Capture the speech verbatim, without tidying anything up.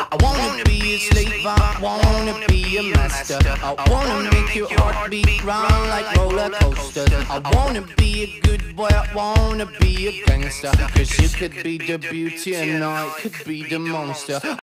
I wanna be a slave, I wanna be a master. I wanna make your heart beat round like roller coasters. I wanna be a good boy, I wanna be a gangster. Cause you could be the beauty and I could be the monster.